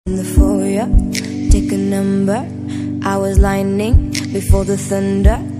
In the foyer, take a number. I was lining before the thunder.